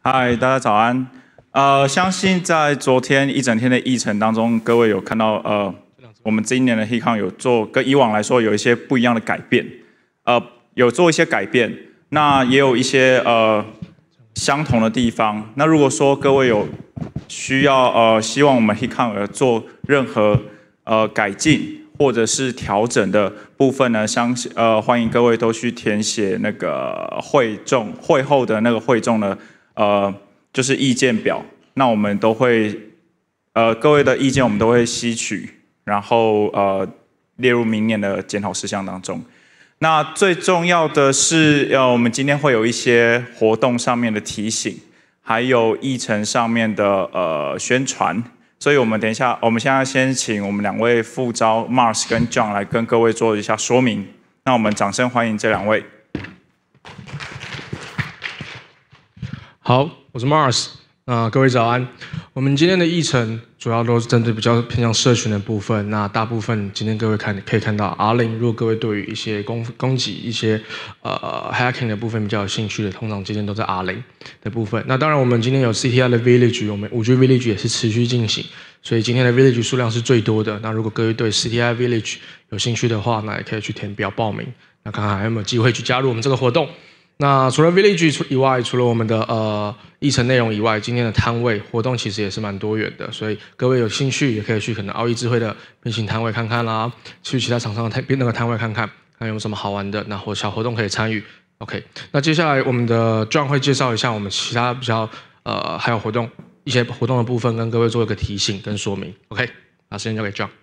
嗨，大家早安。相信在昨天一整天的议程当中，各位有看到我们今年的 HeatCon 有做跟以往来说有一些不一样的改变，有做一些改变，那也有一些相同的地方。那如果说各位有需要希望我们 HeatCon 做任何改进或者是调整的部分呢，欢迎各位都去填写那个会后的那个会众的就是意见表。那我们都会各位的意见我们都会吸取，然后列入明年的检讨事项当中。那最重要的是我们今天会有一些活动上面的提醒，还有议程上面的宣传。所以我们现在先请我们两位副招 Mars 跟 John 来跟各位做一下说明。那我们掌声欢迎这两位。 好，我是 Mars。各位早安。我们今天的议程主要都是针对比较偏向社群的部分。那大部分今天各位可以看到 R0， 如果各位对于一些攻击一些hacking 的部分比较有兴趣的，通常今天都在 R0 的部分。那当然我们今天有 CTI 的 Village， 我们5G Village 也是持续进行，所以今天的 Village 数量是最多的。那如果各位对 CTI Village 有兴趣的话，那也可以去填表报名，那看看还有没有机会去加入我们这个活动。那除了 Village 以外，除了我们的议程内容以外，今天的摊位活动其实也是蛮多元的，所以各位有兴趣也可以去可能奥义智慧的平行摊位看看啦，去其他厂商的那个摊位看看，看有什么好玩的，那小活动可以参与。OK， 那接下来我们的 John 会介绍一下我们其他比较还有一些活动的部分，跟各位做一个提醒跟说明。OK， 把时间交给 John。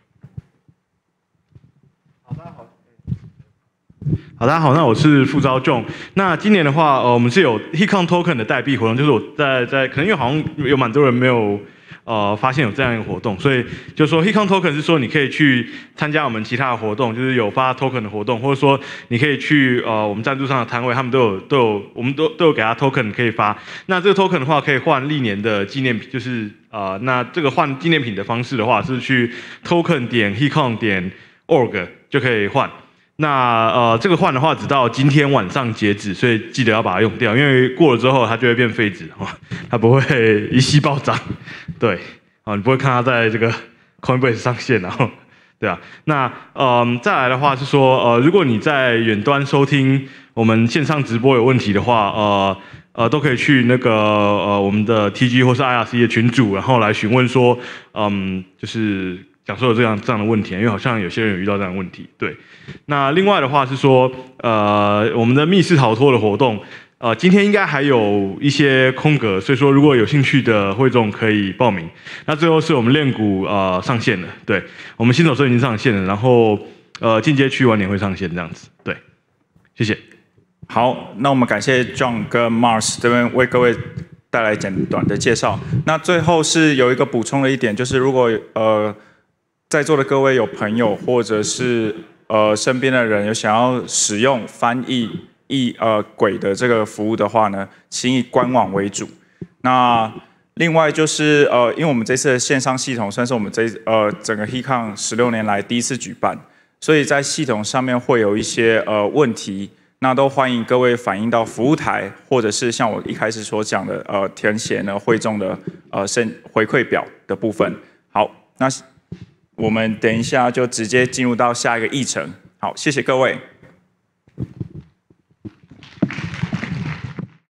好，大家好，那我是副招 John。那今年的话，我们是有 HeatCon Token 的代币活动，就是我在可能因为好像有蛮多人没有发现有这样一个活动，所以就说 HeatCon Token 是说你可以去参加我们其他的活动，就是有发 Token 的活动，或者说你可以去我们赞助商的摊位，他们都有我们都有给他 Token 可以发。那这个 Token 的话可以换历年的纪念品，就是那这个换纪念品的方式的话是去 Token 点 HeatCon 点 org 就可以换。那这个换的话只到今天晚上截止，所以记得要把它用掉，因为过了之后它就会变废纸，它不会一夕暴涨，对，你不会看它在这个 Coinbase 上线，然后对啊，那再来的话是说如果你在远端收听我们线上直播有问题的话，都可以去那个我们的 TG 或是 IRC 的群组，然后来询问说就是讲说有这样的问题，因为好像有些人有遇到这样的问题。对，那另外的话是说，我们的密室逃脱的活动，今天应该还有一些空格，所以说如果有兴趣的会众可以报名。那最后是我们练鼓上线了，对，我们新手村已经上线了，然后进阶区晚点会上线这样子。对，谢谢。 好，那我们感谢 John 跟 Mars 这边为各位带来简短的介绍。那最后是有一个补充的一点，就是如果在座的各位有朋友或者是身边的人有想要使用翻译轨的这个服务的话呢，请以官网为主。那另外就是因为我们这次的线上系统算是我们整个 HeatCon 16年来第一次举办，所以在系统上面会有一些问题，那都欢迎各位反映到服务台，或者是像我一开始所讲的填写呢会众的回馈表的部分。好，那我们等一下就直接进入到下一个议程。好，谢谢各位。